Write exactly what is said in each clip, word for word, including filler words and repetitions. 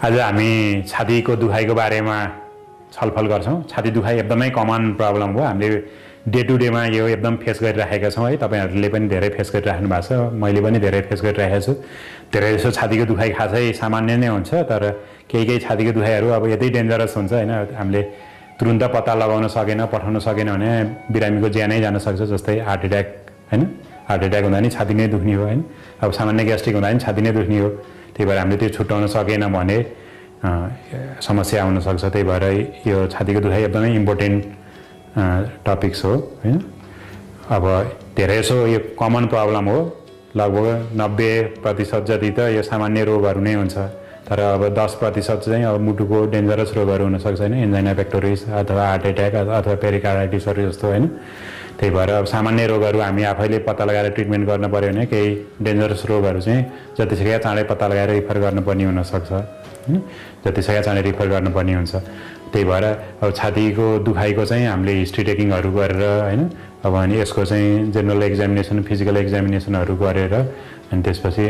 आज हामी छातीको दुखाइको बारेमा छलफल गर्छौं। छाती दुखाइ एकदमै कमन प्रब्लम हो। हामीले डे टु डेमा यो एकदम फेस गरिरहेका छौं है। तपाईहरुले पनि धेरै फेस गरिराख्नु भएको छ, मैले पनि धेरै फेस गरिरहेको छु। धेरै जसो छातीको दुखाइ खासै सामान्य नै हुन्छ, तर केही केही छातीको दुखाइहरु अब यति डेन्जरस हुन्छ हैन, हामीले तुरुन्त पत्ता लगाउन सकेन, पठाउन सकेन भने बिरामीको ज्यानै जान सक्छ। जस्तै हार्ट अट्याक हैन, हार्ट अट्याक हुँदा नि छाती नै दुख्ने हो हैन, अब सामान्य ग्यास्ट्रिक हुँदा नि छाती नै दुख्ने हो। त्यही भएर हामीले त्यो छुटाउन सकेन भने समस्या आउन सक्छ। त्यही भएर यो छातीको दुखाइ एकदमै इम्पोर्टेन्ट टपिक्स हो हैन। अब धेरै जसो यो कमन प्रब्लम हो, लगभग नब्बे प्रतिशत जति त यो सामान्य रोगहरु नै हुन्छ, तर अब दस प्रतिशत चाहिँ अब मुटुको डेन्जरस रोगहरु हुन सक्छ हैन, एन्जाइना पेक्टोरिस अथवा हार्ट अट्याक अथवा पेरिकार्डाइटिसहरु जस्तो हैन। त्यही भएर अब सामान्य रोगहरु हामी आफैले पत्ता लगाएर ट्रिटमेन्ट गर्न पर्यो भने केही डेन्जरस रोगहरु चाहिँ जतिसक्दो चाँडै पत्ता लगाएर रिफर गर्नुपर्ने हुन सक्छ हैन, जतिसक्दो चाँडै रिफर गर्नुपर्ने हुन्छ। त्यही भएर अब छातीको दुखाइको चाहिँ हामीले हिस्ट्री टेकिङहरु गरेर हैन, अब अनि यसको चाहिँ जनरल एक्जामिनेसन, फिजिकल एक्जामिनेसनहरु गरेर अनि त्यसपछि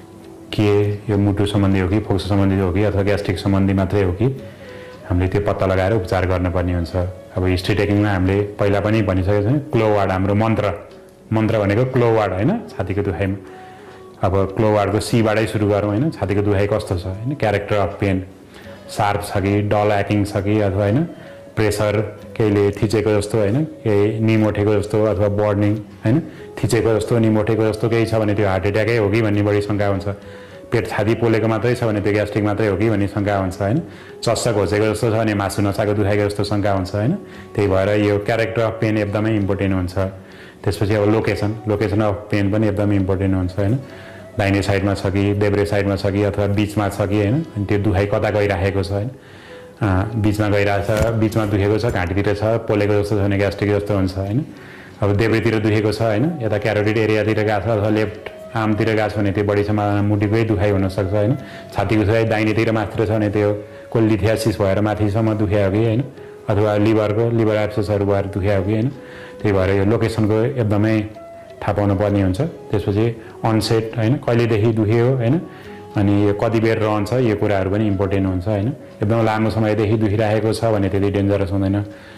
के यो मुटु सम्बन्धी हो कि फोक्सो सम्बन्धी हो कि अथवा ग्यास्ट्रिक सम्बन्धी मात्रै हो कि हामीले त्यो पत्ता लगाएर उपचार गर्नुपर्ने हुन्छ। अब हिस्ट्री टेकिङमा हामीले पहिला पनि भनिसकेको छौं, क्लो वार्ड हाम्रो मन्त्र मन्त्र भनेको क्लो वार्ड हैन छातीको दुखाइमा। अब क्लो वार्डको सी बाटै सुरु गरौँ हैन। छातीको दुखाइ कस्तो छ हैन, क्यारेक्टर अफ पेन, शार्प छ कि डल एक्टिङ छ कि अथवा हैन प्रेसर केहीले थिचेको जस्तो हैन, केही निमोठेको जस्तो अथवा बर्निङ हैन, थिचेको जस्तो निमोठेको जस्तो केही छ भने त्यो हार्ट अट्याकै हो कि भन्ने बढी शंका हुन्छ। पेट छाती पोलेको मात्रै छ भने त्यो ग्यास्ट्रिक मात्रै हो कि भन्ने शंका हुन्छ हैन। चस्सा घोचेको जस्तो छ भने मासु नचाको दुखाइको जस्तो शंका हुन्छ हैन। त्यही भएर यो क्यारेक्टर अफ पेन एकदमै इम्पोर्टेन्ट हुन्छ। त्यसपछि अब लोकेसन लोकेसन अफ पेन पनि एकदमै इम्पोर्टेन्ट हुन्छ हैन। दाहिने साइडमा छ कि देब्रे साइडमा छ कि अथवा बीचमा छ कि हैन, अनि त्यो दुखाइ कता गइराखेको छ हैन, बीचमा गइरहेको छ, बीचमा दुखेको छ, घाँटीतिर छ, पोलेको जस्तो छ भने ग्यास्ट्रिक जस्तो हुन्छ हैन। अब देब्रेतिर दुखेको छ हैन, यता क्यारोटिड एरियातिर गएको छ अथवा लेफ्ट आर्मतिर गएको छ भने त्यो बढी सम्भावना मुटुकै दुखाइ हुन सक्छ हैन। छातीको दुखाइ दाहिनेतिर माथितिर छ भने त्यो कोलिथियासिस भएर माथिसम्म दुख्या हो कि हैन, अथवा लिभरको लिभर एब्सेसहरु भएर दुख्या हो कि हैन। त्यही भएर यो लोकेसनको एकदमै थाहा पाउनु पर्ने हुन्छ। त्यसपछि अनसेट हैन, कहिलेदेखि दुख्यो हैन, अनि यो कति बेर रहन्छ, यो कुराहरु पनि इम्पोर्टेन्ट हुन्छ हैन। एकदम लामो समयदेखि दुखिरहेको छ भने त्यति डेन्जरस हुँदैन।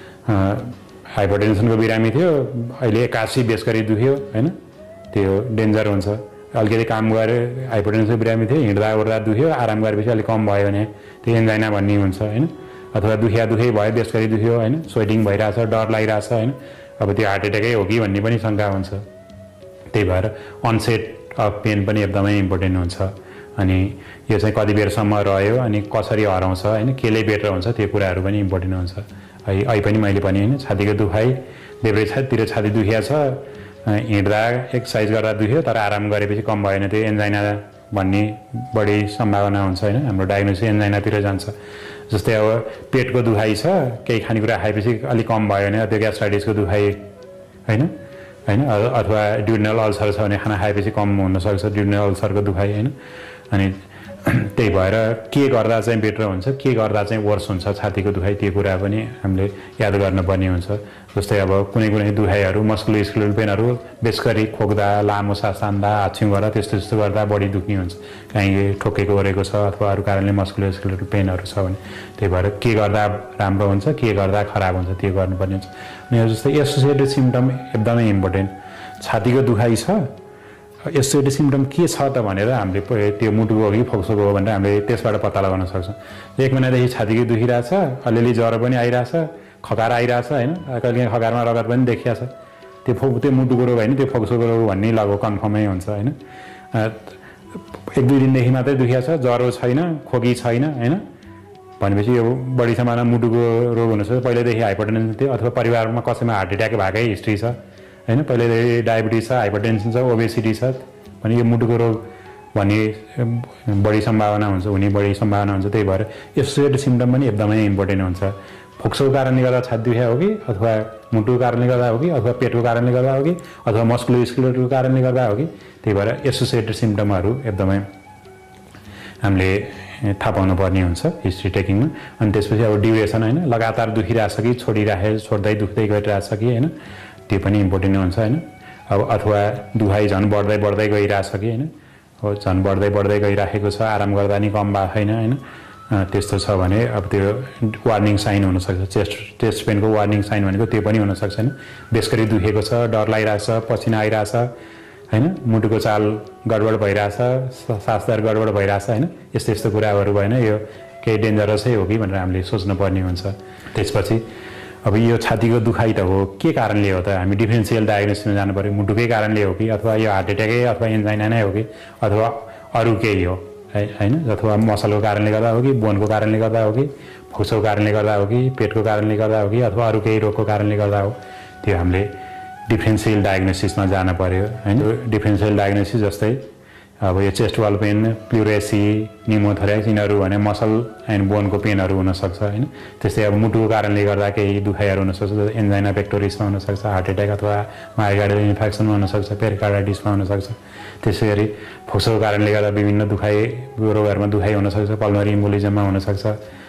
हाइपरटेन्सनको बिरामी थियो, अहिले एकासी बेस गरी दुख्यो हैन, त्यो डेन्जर हुन्छ। अलिकति काम गरे हाइपरटेन्सनको बिरामी थियो, हिँड्दा ओर्दा दुख्यो, आराम गरेपछि अलि कम भयो भने त्यो एन्जाइना भन्ने हुन्छ हैन। अथवा दुखिया दुखै भयो, बेस गरी दुख्यो हैन, स्वेटिङ भइराछ, डर लागिराछ हैन, अब त्यो हार्ट अट्याकै हो कि भन्ने पनि शंका हुन्छ। त्यही भएर अनसेट अफ पेन पनि एकदमै इम्पोर्टेन्ट हुन्छ। अनि यो चाहिँ कति बेरसम्म रह्यो अनि कसरी हराउँछ हैन, केले बेटर हुन्छ, त्यो कुराहरु पनि इम्पोर्टेन्ट हुन्छ। अहिले अहिले पनि मैले पनि हैन, छातीको दुखाइ देब्रे छातीतिर छाती दुखिया छ, हिँड्दा एक्सरसाइज गर्दा दुख्यो, तर आराम गरेपछि कम भयो भने त्यो एन्जाइना भन्ने बढी सम्भावना हुन्छ हैन। हाम्रो डायग्नोसिस एन्जाइनातिर जान्छ। जस्तै अब पेटको दुखाइ छ, केही खानेकुरा खाएपछि अलि कम भयो भने त्यो ग्यास्ट्राइटिसको दुखाइ हैन हैन, अथवा ड्युडेनल अल्सर छ भने खाना खाएपछि कम हुन सक्छ ड्युडेनल अल्सरको दुखाइ हैन। अनि त्यही भएर के गर्दा चाहिँ बेटर हुन्छ, के गर्दा चाहिँ वर्स हुन्छ छातीको दुखाइ, त्यो कुरा पनि हामीले याद गर्नुपर्ने हुन्छ। जस्तै अब कुनै कुनै दुखाइहरु मस्कुलोस्केलेटल पेनहरु बेस गरी खोक्दा, लामो सास तान्दा, हाच्छिउँ गर्दा त्यस्तो त्यस्तो गर्दा बढी दुख्ने हुन्छ, कहीँ ठोकेको ओरेको छ अथवा अरु कारणले मस्कुलोस्केलेटल पेनहरु छ भने। त्यही भएर के गर्दा राम्रो हुन्छ, के गर्दा खराब हुन्छ, त्यो गर्नुपर्ने हुन्छ। अनि जस्तै एसोसिएटेड सिम्पटम एकदमै इम्पोर्टेन्ट। छातीको दुखाइ छ, एसोसिएटेड सिम्पटम के छ त भनेर हामीले त्यो मुटुको हो कि फोक्सोको हो भनेर हामीले त्यसबाट पत्ता लगाउन सक्छौं। एक महिनादेखि छातीको दुखिरहेछ, अलिअलि ज्वरो पनि आइरहेछ, खकार आइरहेछ हैन, कहिले खकारमा रगत पनि देखिया छ, त्यो फो त्यो मुटुको रोग हैन, त्यो फोक्सोको रोग भन्ने लगभग कन्फर्मै हुन्छ हैन। एक दुई दिनदेखि मात्रै दुखिया छ, ज्वरो छैन, खोकी छैन हैन भनेपछि यो बढी सम्भावना मुटुको रोग हुन सक्छ। पहिलेदेखि हाइपरटेन्सन थियो अथवा परिवारमा कसैमा हार्ट अट्याक भएकै हिस्ट्री छ हैन, पहिलेदेखि डायबिटिज छ, हाइपरटेन्सन छ, ओबेसिटी छ भने यो मुटुको रोग भन्ने बढी सम्भावना हुन्छ, हुने बढी सम्भावना हुन्छ। त्यही भएर एसोसिएटेड सिम्पटम पनि एकदमै इम्पोर्टेन्ट हुन्छ। फोक्सोको कारणले गर्दा छाती दुखाइ हो कि अथवा मुटुको कारणले गर्दा हो कि अथवा पेटको कारणले गर्दा हो कि अथवा मस्कुलोस्केलेटलको कारणले गर्दा हो कि, त्यही भएर एसोसिएटेड सिम्पटमहरु एकदमै हामीले थाहा पाउनु पर्ने हुन्छ हिस्ट्री टेकिङमा। अनि त्यसपछि अब ड्युरेसन हैन, लगातार दुखिरहेछ कि छोडिराखेको छोड्दै दुख्दै गइरहेछ कि हैन, त्यो पनि इम्पोर्टेन्ट हुन्छ हैन। अब अथवा दुखाइ झन् बढ्दै बढ्दै गइरहेछ कि हैन, हो झन् बढ्दै बढ्दै गइराखेको छ, आराम गर्दा नि कम भएको छैन हैन, त्यस्तो छ भने अब त्यो वार्निङ साइन हुनसक्छ। चेस्ट चेस्ट पेनको वार्निङ साइन भनेको त्यो पनि हुनसक्छ होइन। बेसकरी दुखेको छ, डर लागिरहेछ, पसिना आइरहेछ होइन, मुटुको चाल गडबड भइरहेछ, सासदर गडबड भइरहेछ होइन, यस्तो यस्तो कुराहरू भएन यो केही डेन्जरसै हो कि भनेर हामीले सोच्नुपर्ने हुन्छ। त्यसपछि अब यो छातीको दुखाइ त हो, के कारणले हो त हामी डिफरेन्सियल डायग्नोसिसमा जानु पऱ्यो। मुटुकै कारणले हो कि अथवा यो हार्ट एट्याकै अथवा एन्जाइना नै हो कि अथवा अरू केही हो है होइन, अथवा मसलको कारणले गर्दा हो कि बोनको कारणले गर्दा हो कि फोक्सोको कारणले गर्दा हो कि पेटको कारणले गर्दा हो कि अथवा अरू केही रोगको कारणले गर्दा हो, त्यो हामीले डिफरेन्सियल डायग्नोसिसमा जानु पऱ्यो होइन। डिफरेन्सियल डायग्नोसिस जस्तै अब यो chest wall pain, pleurisy, pneumothorax यिनीहरू भने मसल एन्ड बोनको पेनहरू हुनसक्छ होइन। त्यस्तै अब मुटुको कारणले गर्दा केही दुखाइहरू हुनसक्छ, एन्जाइना पेक्टोरिसमा हुनसक्छ, हार्ट एट्याक अथवा मायोकार्डियल इन्फेक्सनमा हुनसक्छ, पेरिकार्डाइटिसमा हुनसक्छ। त्यसै गरी फोक्सोको कारणले गर्दा विभिन्न दुखाइ रोगहरूमा दुखाइ हुनसक्छ, पल्मोनरी इम्बोलिजममा हुनसक्छ,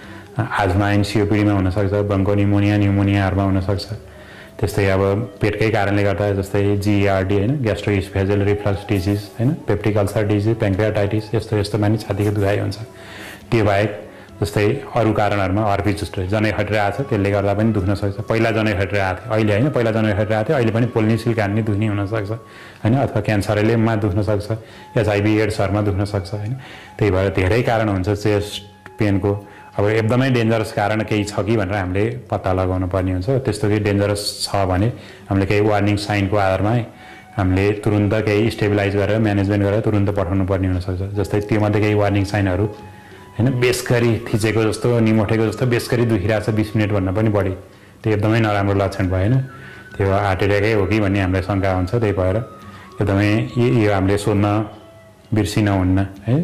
आजमा एन्ड सिओपिडीमा हुनसक्छ, ब्रोन्को निमोनिया न्युमोनियाहरूमा हुनसक्छ। त्यस्तै अब पेटकै कारणले गर्दा जस्तै जिइआरडी होइन, ग्यास्ट्रोइसोफेजियल रिफ्लक्स डिजिज होइन, पेप्टिक अल्सर डिजिज, प्याङ्क्रियाटाइटिस यस्तो यस्तोमा नि छातीको दुखाइ हुन्छ। त्यो बाहेक जस्तै अरू कारणहरूमा हर्पिस जस्तो जनै खटिरहेको छ त्यसले गर्दा पनि दुख्न सक्छ। पहिला जनै खटिरहेको थियो, अहिले होइन, पहिला जनै खटिरहेको थियो, अहिले पनि पोल्नी सिल कान नि दुख्ने हुनसक्छ होइन, अथवा क्यान्सरलेमा दुख्न सक्छ, एचआइभी एड्सहरूमा दुख्न सक्छ होइन। त्यही भएर धेरै कारण हुन्छ चेस्ट पेनको। अब एकदमै डेन्जरस कारण केही छ कि भनेर हामीले पत्ता लगाउनु पर्ने हुन्छ। त्यस्तो केही डेन्जरस छ भने हामीले केही वार्निङ साइनको आधारमा हामीले तुरुन्त केही स्टेबिलाइज गरेर म्यानेजमेन्ट गरेर तुरुन्त पठाउनु पर्ने हुनसक्छ। जस्तै त्योमध्ये केही वार्निङ साइनहरू होइन, बेसगरी थिचेको जस्तो, निमोठेको जस्तो बेसगरी दुखिरहेछ बिस मिनटभन्दा पनि बढी, त्यो एकदमै नराम्रो लक्षण भएन, त्यो हार्ट एट्याकै हो कि भन्ने हामीलाई शङ्का हुन्छ। त्यही भएर एकदमै यो हामीले सोध्न बिर्सिनुहुन्न है,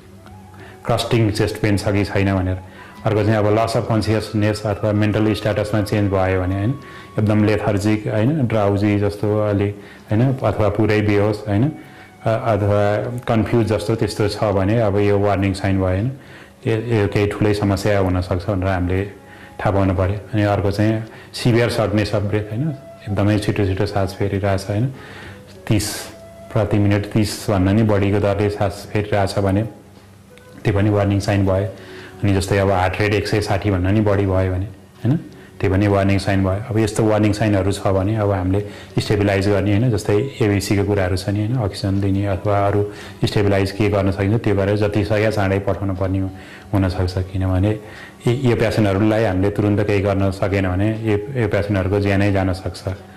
क्रस्टिङ चेस्ट पेन छ कि छैन भनेर। अर्को चाहिँ अब लस अफ कन्सियसनेस अथवा मेन्टल स्ट्याटसमा चेन्ज भयो भने होइन, एकदम लेथर्जिक होइन, ड्राउजी जस्तो अलि होइन, अथवा पुरै बेहोस होइन, अथवा कन्फ्युज जस्तो त्यस्तो छ भने अब यो वार्निङ साइन भयो होइन, यो केही ठुलै समस्या हुनसक्छ भनेर हामीले थाहा पाउनु पऱ्यो। अनि अर्को चाहिँ सिभियर सर्टनेस अफ ब्रेथ होइन, एकदमै छिटो छिटो सास फेरिरहेछ होइन, तिस प्रति मिनट तिसभन्दा नि बढीको दरले सास फेरिरहेछ भने त्यो पनि वार्निङ साइन भयो। अनि जस्तै अब हार्ट रेट एक सय साठी भन्दा नि बढी भयो भने होइन, त्यो पनि वार्निङ साइन भयो। अब यस्तो वार्निङ साइनहरू छ भने अब हामीले स्टेबिलाइज गर्ने होइन, जस्तै एबिसीको कुराहरू छ नि होइन, अक्सिजन दिने अथवा अरू स्टेबिलाइज के गर्न सकिन्छ त्यो गरेर जति सक्यो चाँडै पठाउनु पर्ने हुनसक्छ। किनभने यो पेसेन्टहरूलाई हामीले तुरुन्त केही गर्न सकेन भने यो पेसेन्टहरूको ज्यानै जान सक्छ।